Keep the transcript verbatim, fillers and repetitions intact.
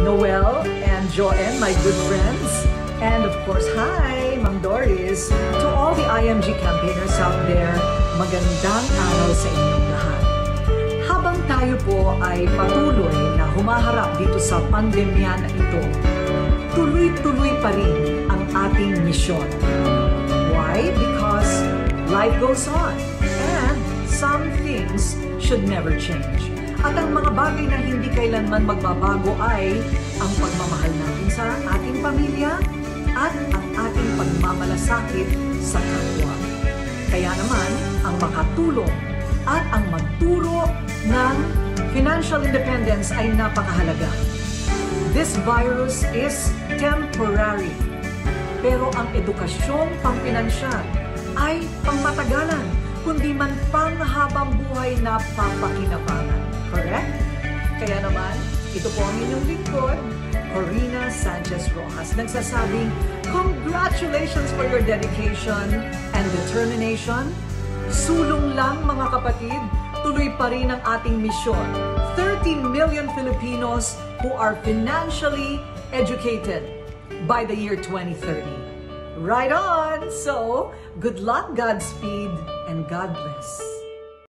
Noel and Joanne, my good friends. And of course, hi, Ma'am Doris. To all the I M G campaigners out there, magandang araw sa inyong lahat. Habang tayo po ay patuloy na humaharap dito sa pandemya na ito, tuloy-tuloy pa rin ang ating misyon. Why? Because life goes on and some things should never change. At ang mga bagay na hindi kailanman magbabago ay ang pagmamahal natin sa ating pamilya at ang ating pagmamalasakit sa kapwa. Kaya naman, ang makatulong at ang magturo ng financial independence ay napakahalaga. This virus is temporary, pero ang edukasyong pampinansyal ay pangmatagalan, kundi man panghabang buhay na papakinabangan. Correct? Kaya naman, ito po ang inyong lingkod, Korina Sanchez-Roxas, nagsasabing, congratulations for your dedication and determination. Sulong lang mga kapatid, tuloy pa rin ang ating misyon. thirty million Filipinos who are financially educated by the year twenty thirty. Right on! So, good luck, Godspeed, and God bless.